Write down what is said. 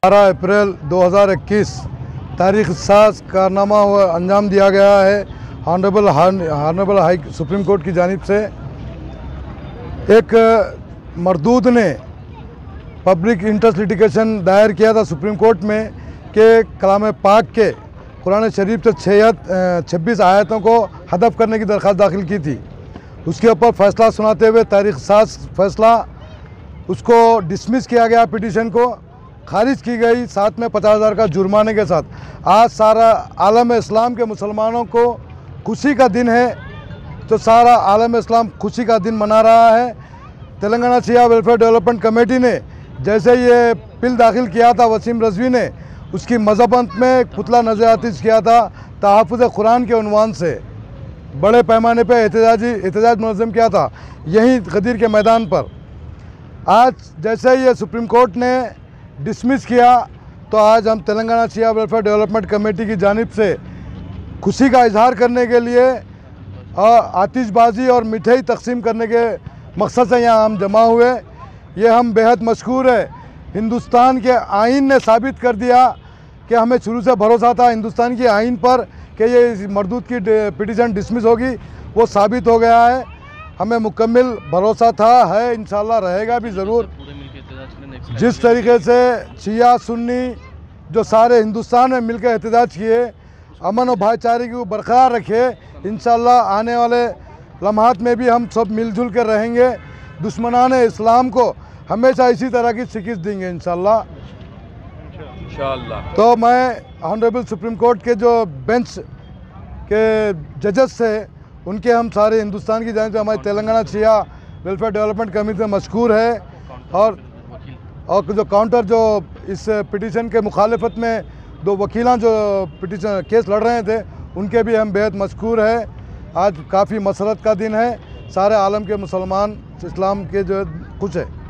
12 अप्रैल 2021 तारीख साज कारनामा हुआ अंजाम दिया गया है ऑनरेबल हाई सुप्रीम कोर्ट की जानिब से। एक मरदूद ने पब्लिक इंटरेस्ट लिटिगेशन दायर किया था सुप्रीम कोर्ट में कि कलाम पाक के कुरान शरीफ से 26 आयतों को हदफ करने की दरख्वास्त दाखिल की थी। उसके ऊपर फैसला सुनाते हुए तारीख साज फैसला उसको डिसमिस किया गया, पिटीशन को खारिज की गई, साथ में 50,000 का जुर्माने के साथ। आज सारा आलम इस्लाम के मुसलमानों को खुशी का दिन है, तो सारा आलम इस्लाम खुशी का दिन मना रहा है। Telangana Shia welfare development committee ने जैसे ये बिल दाखिल किया था, वसीम रजवी ने उसकी मजहबत में पुतला नज़रातिश किया था, तहफ़्फ़ुज़ कुरान के उन्वान से बड़े पैमाने पर एहतजाज मुनज़्ज़म किया था यहीं गदीर के मैदान पर। आज जैसे ये सुप्रीम कोर्ट ने डिसमिस किया, तो आज हम Telangana Shia welfare development committee की जानिब से खुशी का इजहार करने के लिए आतिशबाजी और मिठाई तकसीम करने के मकसद से यहाँ हम जमा हुए। ये हम बेहद मशकूर है। हिंदुस्तान के आइन ने साबित कर दिया कि हमें शुरू से भरोसा था हिंदुस्तान की आइन पर कि ये मरदूद की पिटीशन डिसमिस होगी, वो साबित हो गया है। हमें मुकम्मल भरोसा था, है, इंशाल्लाह रहेगा भी ज़रूर। जिस तरीके से शिया सुन्नी जो सारे हिंदुस्तान में मिलकर एहतजाज किए, अमन और भाईचारे को बरकरार रखे, इंशाल्लाह आने वाले लम्हात में भी हम सब मिलजुल कर रहेंगे। दुश्मनान इस्लाम को हमेशा इसी तरह की शिकस्त देंगे इंशाल्लाह। तो मैं ऑनरेबल सुप्रीम कोर्ट के जो बेंच के जजेस से उनके हम सारे हिंदुस्तान की जानिब से हमारी Telangana Shia welfare development committee से मशकूर है। और जो काउंटर जो इस पिटीशन के मुखालिफत में दो वकीलां जो पिटीशन केस लड़ रहे थे, उनके भी हम बेहद मशकूर है। आज काफ़ी मसरत का दिन है, सारे आलम के मुसलमान इस्लाम के जो खुश है।